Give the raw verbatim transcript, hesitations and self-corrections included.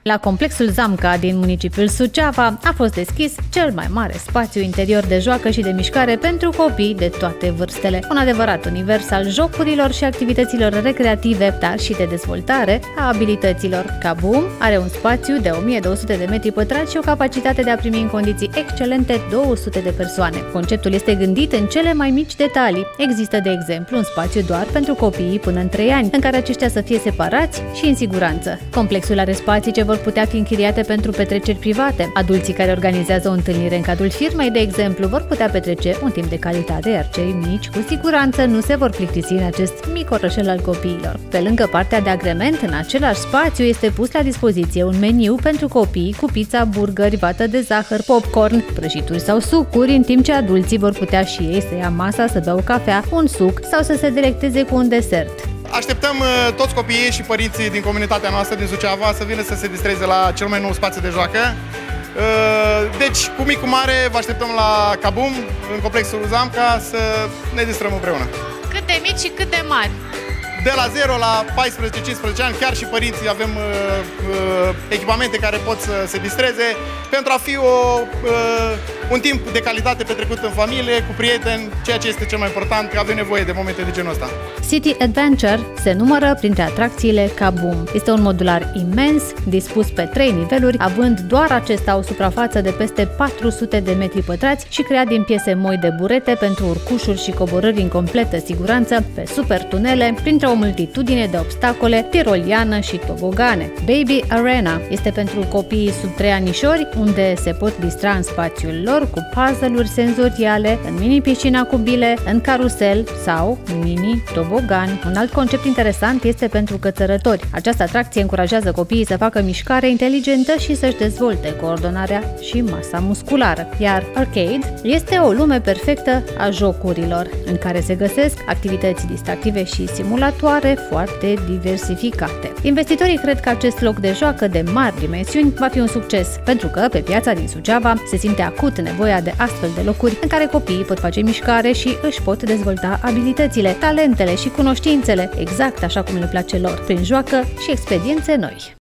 La complexul Zamca din municipiul Suceava a fost deschis cel mai mare spațiu interior de joacă și de mișcare pentru copii de toate vârstele. Un adevărat univers al jocurilor și activităților recreative, dar și de dezvoltare a abilităților. Kaboom are un spațiu de o mie două sute de metri pătrați și o capacitate de a primi în condiții excelente două sute de persoane. Conceptul este gândit în cele mai mici detalii. Există, de exemplu, un spațiu doar pentru copiii până în trei ani, în care aceștia să fie separați și în siguranță. Complexul are spații ce vor putea fi închiriate pentru petreceri private. Adulții care organizează o întâlnire în cadrul firmei, de exemplu, vor putea petrece un timp de calitate, iar cei mici, cu siguranță, nu se vor plictisi în acest mic orășel al copiilor. Pe lângă partea de agrement, în același spațiu este pus la dispoziție un meniu pentru copii cu pizza, burgeri, vată de zahăr, popcorn, prăjituri sau sucuri, în timp ce adulții vor putea și ei să ia masa, să bea o cafea, un suc sau să se delecteze cu un desert. Așteptăm uh, toți copiii și părinții din comunitatea noastră din Suceava să vină să se distreze la cel mai nou spațiu de joacă. Uh, deci, cu mic, cu mare, vă așteptăm la Kaboom, în complexul Zamca, să ne distrăm împreună. Cât de mici și cât de mari? De la zero la paisprezece cincisprezece ani, chiar și părinții avem uh, uh, echipamente care pot să se distreze pentru a fi o, uh, un timp de calitate petrecut în familie, cu prieteni, ceea ce este cel mai important, că avem nevoie de momente de genul ăsta. City Adventure se numără printre atracțiile Kaboom. Este un modular imens, dispus pe trei niveluri, având doar acesta o suprafață de peste patru sute de metri pătrați și creat din piese moi de burete pentru urcușuri și coborâri în completă siguranță pe super tunele, printre o multitudine de obstacole, tiroliană și tobogane. Baby Arena este pentru copiii sub trei anișori, unde se pot distra în spațiul lor cu puzzle-uri senzoriale, în mini-piscina cu bile, în carusel sau mini-tobogan. Un alt concept interesant este pentru cățărători. Această atracție încurajează copiii să facă mișcare inteligentă și să-și dezvolte coordonarea și masa musculară. Iar Arcade este o lume perfectă a jocurilor, în care se găsesc activități distractive și simulatoare foarte diversificate. Investitorii cred că acest loc de joacă de mari dimensiuni va fi un succes, pentru că pe piața din Suceava se simte acut nevoia de astfel de locuri în care copiii pot face mișcare și își pot dezvolta abilitățile, talentele și cunoștințele exact așa cum le place lor, prin joacă și experiențe noi.